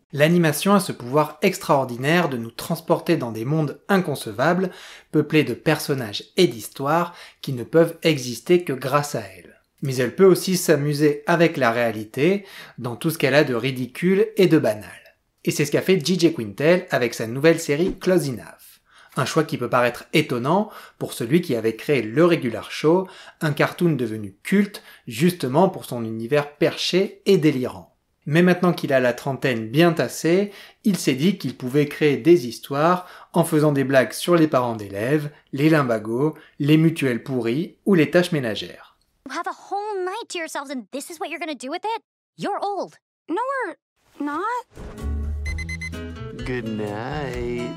L'animation a ce pouvoir extraordinaire de nous transporter dans des mondes inconcevables, peuplés de personnages et d'histoires qui ne peuvent exister que grâce à elle. Mais elle peut aussi s'amuser avec la réalité, dans tout ce qu'elle a de ridicule et de banal. Et c'est ce qu'a fait JJ Quintel avec sa nouvelle série Close Enough. Un choix qui peut paraître étonnant pour celui qui avait créé le Regular Show, un cartoon devenu culte justement pour son univers perché et délirant. Mais maintenant qu'il a la trentaine bien tassée, il s'est dit qu'il pouvait créer des histoires en faisant des blagues sur les parents d'élèves, les limbagos, les mutuelles pourries ou les tâches ménagères. You have a whole night to yourselves and this is what you're gonna do with it? You're old. No, we're not. Good night.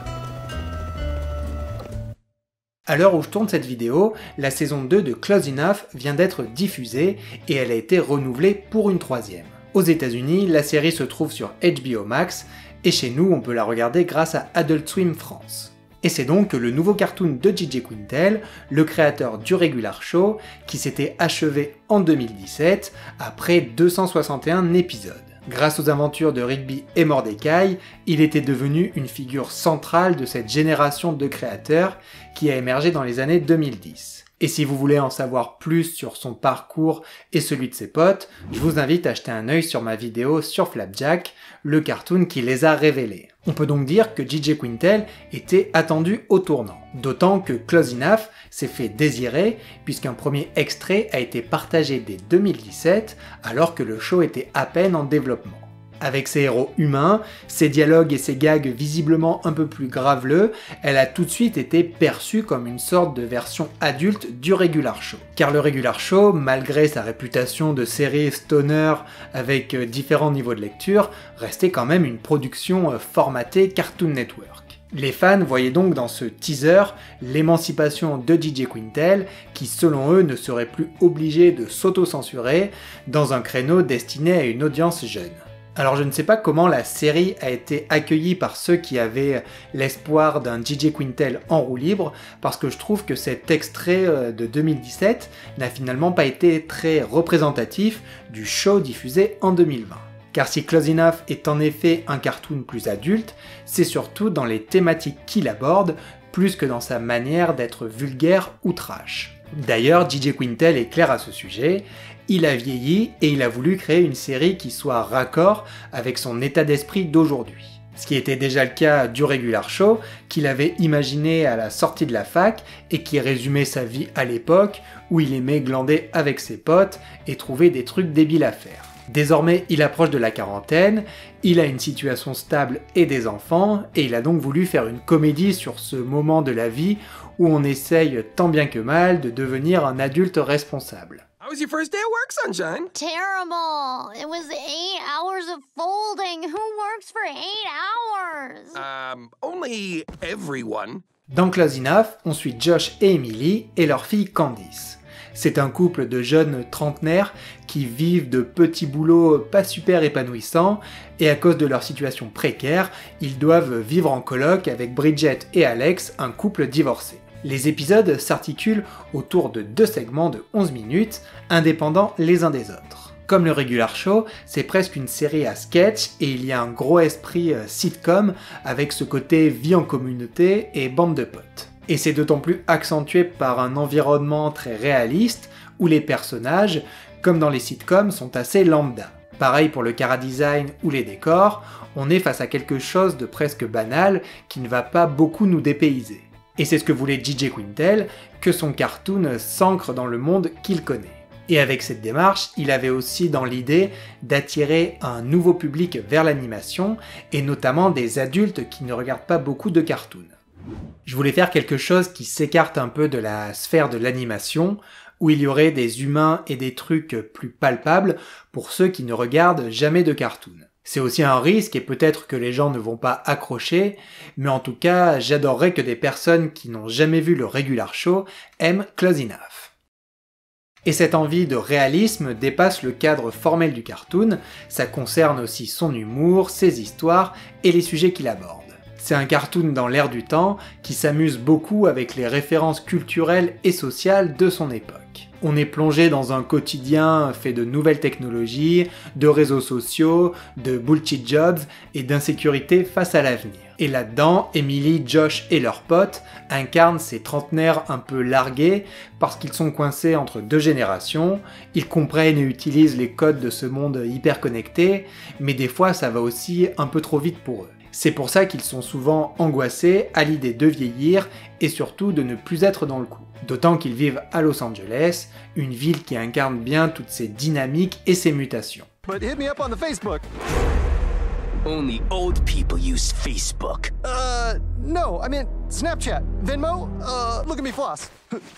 À l'heure où je tourne cette vidéo, la saison 2 de Close Enough vient d'être diffusée et elle a été renouvelée pour une troisième. Aux États-Unis, la série se trouve sur HBO Max et chez nous, on peut la regarder grâce à Adult Swim France. Et c'est donc le nouveau cartoon de JJ Quintel, le créateur du Regular Show, qui s'était achevé en 2017 après 261 épisodes. Grâce aux aventures de Rigby et Mordecai, il était devenu une figure centrale de cette génération de créateurs qui a émergé dans les années 2010. Et si vous voulez en savoir plus sur son parcours et celui de ses potes, je vous invite à jeter un œil sur ma vidéo sur Flapjack, le cartoon qui les a révélés. On peut donc dire que JJ Quintel était attendu au tournant. D'autant que Close Enough s'est fait désirer puisqu'un premier extrait a été partagé dès 2017 alors que le show était à peine en développement. Avec ses héros humains, ses dialogues et ses gags visiblement un peu plus graveleux, elle a tout de suite été perçue comme une sorte de version adulte du Regular Show. Car le Regular Show, malgré sa réputation de série stoner avec différents niveaux de lecture, restait quand même une production formatée Cartoon Network. Les fans voyaient donc dans ce teaser l'émancipation de JJ Quintel, qui selon eux ne serait plus obligé de s'auto-censurer dans un créneau destiné à une audience jeune. Alors je ne sais pas comment la série a été accueillie par ceux qui avaient l'espoir d'un JJ Quintel en roue libre, parce que je trouve que cet extrait de 2017 n'a finalement pas été très représentatif du show diffusé en 2020. Car si Close Enough est en effet un cartoon plus adulte, c'est surtout dans les thématiques qu'il aborde, plus que dans sa manière d'être vulgaire ou trash. D'ailleurs, JJ Quintel est clair à ce sujet, il a vieilli et il a voulu créer une série qui soit raccord avec son état d'esprit d'aujourd'hui. Ce qui était déjà le cas du Regular Show, qu'il avait imaginé à la sortie de la fac et qui résumait sa vie à l'époque où il aimait glander avec ses potes et trouver des trucs débiles à faire. Désormais, il approche de la quarantaine, il a une situation stable et des enfants, et il a donc voulu faire une comédie sur ce moment de la vie où on essaye tant bien que mal de devenir un adulte responsable. How was your first day at work, Sunshine? Terrible. It was 8 hours of folding. Who works for 8 hours? Only everyone. Dans Close Enough, on suit Josh et Emily et leur fille Candice. C'est un couple de jeunes trentenaires qui vivent de petits boulots pas super épanouissants et à cause de leur situation précaire, ils doivent vivre en coloc avec Bridget et Alex, un couple divorcé. Les épisodes s'articulent autour de 2 segments de 11 minutes, indépendants les uns des autres. Comme le Regular Show, c'est presque une série à sketch et il y a un gros esprit sitcom avec ce côté vie en communauté et bande de potes. Et c'est d'autant plus accentué par un environnement très réaliste où les personnages, comme dans les sitcoms, sont assez lambda. Pareil pour le chara-design ou les décors, on est face à quelque chose de presque banal qui ne va pas beaucoup nous dépayser. Et c'est ce que voulait JJ Quintel, que son cartoon s'ancre dans le monde qu'il connaît. Et avec cette démarche, il avait aussi dans l'idée d'attirer un nouveau public vers l'animation, et notamment des adultes qui ne regardent pas beaucoup de cartoons. Je voulais faire quelque chose qui s'écarte un peu de la sphère de l'animation, où il y aurait des humains et des trucs plus palpables pour ceux qui ne regardent jamais de cartoons. C'est aussi un risque et peut-être que les gens ne vont pas accrocher, mais en tout cas, j'adorerais que des personnes qui n'ont jamais vu le Regular Show aiment Close Enough. Et cette envie de réalisme dépasse le cadre formel du cartoon, ça concerne aussi son humour, ses histoires et les sujets qu'il aborde. C'est un cartoon dans l'air du temps qui s'amuse beaucoup avec les références culturelles et sociales de son époque. On est plongé dans un quotidien fait de nouvelles technologies, de réseaux sociaux, de bullshit jobs et d'insécurité face à l'avenir. Et là-dedans, Emily, Josh et leurs potes incarnent ces trentenaires un peu largués parce qu'ils sont coincés entre deux générations, ils comprennent et utilisent les codes de ce monde hyper connecté, mais des fois ça va aussi un peu trop vite pour eux. C'est pour ça qu'ils sont souvent angoissés à l'idée de vieillir et surtout de ne plus être dans le coup. D'autant qu'ils vivent à Los Angeles, une ville qui incarne bien toutes ces dynamiques et ces mutations. But hit me up on the Facebook. Only old people use Facebook. No, I mean Snapchat, Venmo, look at me floss.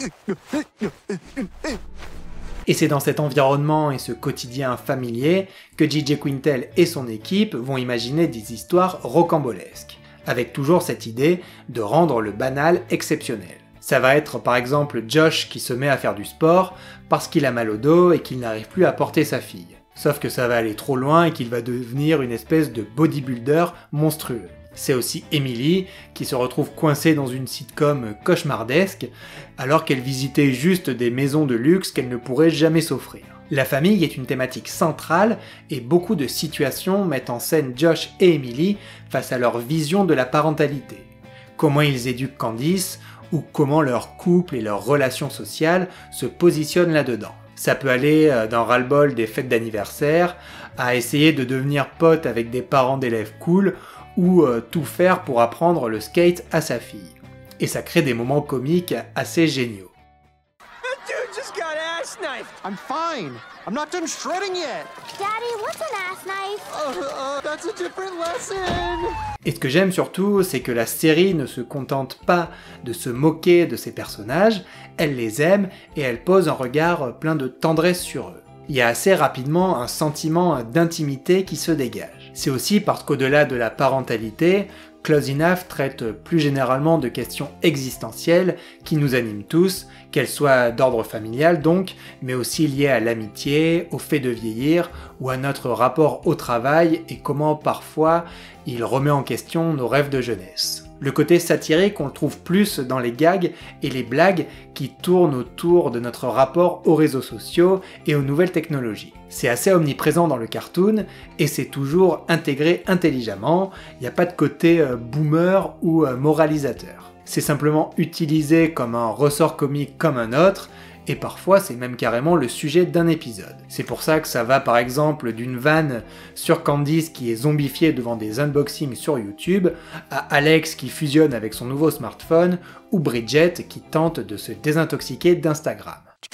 Et c'est dans cet environnement et ce quotidien familier que JJ Quintel et son équipe vont imaginer des histoires rocambolesques, avec toujours cette idée de rendre le banal exceptionnel. Ça va être par exemple Josh qui se met à faire du sport parce qu'il a mal au dos et qu'il n'arrive plus à porter sa fille. Sauf que ça va aller trop loin et qu'il va devenir une espèce de bodybuilder monstrueux. C'est aussi Emily qui se retrouve coincée dans une sitcom cauchemardesque alors qu'elle visitait juste des maisons de luxe qu'elle ne pourrait jamais s'offrir. La famille est une thématique centrale et beaucoup de situations mettent en scène Josh et Emily face à leur vision de la parentalité. Comment ils éduquent Candice ou comment leur couple et leurs relations sociales se positionnent là-dedans. Ça peut aller d'un ras-le-bol des fêtes d'anniversaire à essayer de devenir pote avec des parents d'élèves cool ou tout faire pour apprendre le skate à sa fille. Et ça crée des moments comiques assez géniaux. That dude just got ass knifed. I'm fine. I'm not done shredding yet. Daddy, what's an ass knife? That's a different lesson. Et ce que j'aime surtout, c'est que la série ne se contente pas de se moquer de ses personnages, elle les aime et elle pose un regard plein de tendresse sur eux. Il y a assez rapidement un sentiment d'intimité qui se dégage. C'est aussi parce qu'au-delà de la parentalité, Close Enough traite plus généralement de questions existentielles qui nous animent tous, qu'elles soient d'ordre familial donc, mais aussi liées à l'amitié, au fait de vieillir ou à notre rapport au travail et comment parfois il remet en question nos rêves de jeunesse. Le côté satirique, on le trouve plus dans les gags et les blagues qui tournent autour de notre rapport aux réseaux sociaux et aux nouvelles technologies. C'est assez omniprésent dans le cartoon et c'est toujours intégré intelligemment, il n'y a pas de côté boomer ou moralisateur. C'est simplement utilisé comme un ressort comique comme un autre, et parfois c'est même carrément le sujet d'un épisode. C'est pour ça que ça va par exemple d'une vanne sur Candice qui est zombifiée devant des unboxings sur YouTube, à Alex qui fusionne avec son nouveau smartphone, ou Bridget qui tente de se désintoxiquer d'Instagram.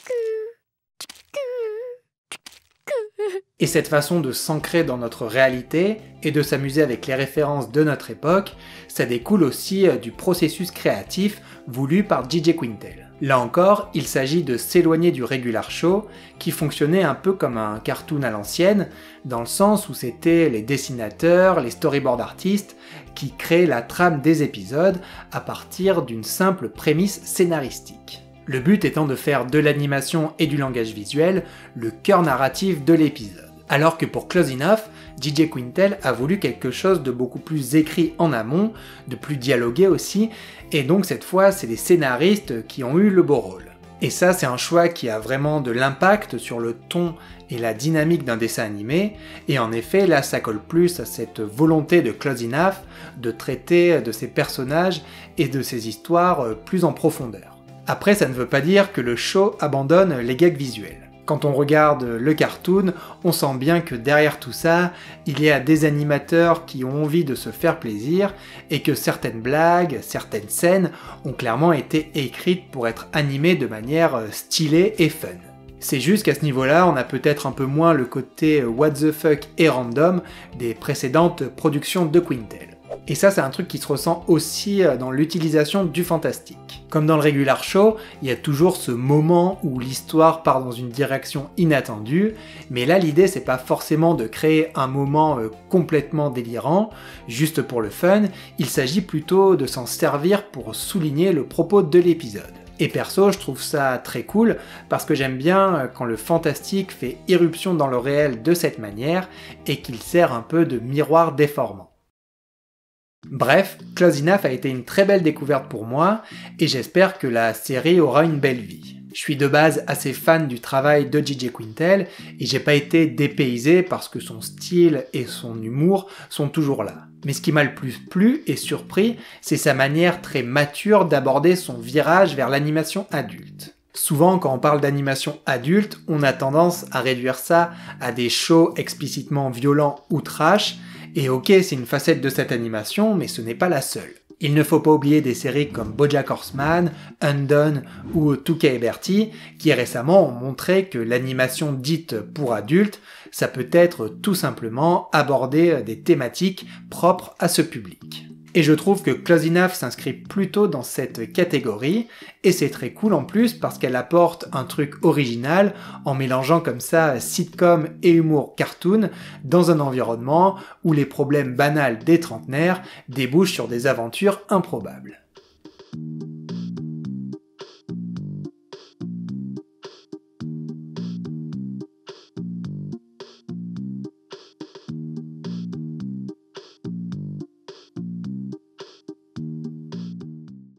Et cette façon de s'ancrer dans notre réalité et de s'amuser avec les références de notre époque, ça découle aussi du processus créatif voulu par JJ Quintel. Là encore, il s'agit de s'éloigner du regular show qui fonctionnait un peu comme un cartoon à l'ancienne, dans le sens où c'était les dessinateurs, les storyboard artistes qui créaient la trame des épisodes à partir d'une simple prémisse scénaristique. Le but étant de faire de l'animation et du langage visuel le cœur narratif de l'épisode. Alors que pour Close Enough, JJ Quintel a voulu quelque chose de beaucoup plus écrit en amont, de plus dialogué aussi, et donc cette fois c'est les scénaristes qui ont eu le beau rôle. Et ça c'est un choix qui a vraiment de l'impact sur le ton et la dynamique d'un dessin animé, et en effet là ça colle plus à cette volonté de Close Enough de traiter de ses personnages et de ses histoires plus en profondeur. Après ça ne veut pas dire que le show abandonne les gags visuels. Quand on regarde le cartoon, on sent bien que derrière tout ça, il y a des animateurs qui ont envie de se faire plaisir et que certaines blagues, certaines scènes ont clairement été écrites pour être animées de manière stylée et fun. C'est juste qu'à ce niveau-là, on a peut-être un peu moins le côté what the fuck et random des précédentes productions de Quintel. Et ça c'est un truc qui se ressent aussi dans l'utilisation du fantastique. Comme dans le regular show, il y a toujours ce moment où l'histoire part dans une direction inattendue, mais là l'idée c'est pas forcément de créer un moment complètement délirant, juste pour le fun, il s'agit plutôt de s'en servir pour souligner le propos de l'épisode. Et perso, je trouve ça très cool parce que j'aime bien quand le fantastique fait irruption dans le réel de cette manière et qu'il sert un peu de miroir déformant. Bref, Close Enough a été une très belle découverte pour moi, et j'espère que la série aura une belle vie. Je suis de base assez fan du travail de J.J. Quintel, et j'ai pas été dépaysé parce que son style et son humour sont toujours là. Mais ce qui m'a le plus plu et surpris, c'est sa manière très mature d'aborder son virage vers l'animation adulte. Souvent, quand on parle d'animation adulte, on a tendance à réduire ça à des shows explicitement violents ou trash, et ok, c'est une facette de cette animation, mais ce n'est pas la seule. Il ne faut pas oublier des séries comme BoJack Horseman, Undone ou Tuca et Bertie, qui récemment ont montré que l'animation dite pour adultes, ça peut être tout simplement aborder des thématiques propres à ce public. Et je trouve que Close Enough s'inscrit plutôt dans cette catégorie, et c'est très cool en plus parce qu'elle apporte un truc original en mélangeant comme ça sitcom et humour cartoon dans un environnement où les problèmes banals des trentenaires débouchent sur des aventures improbables.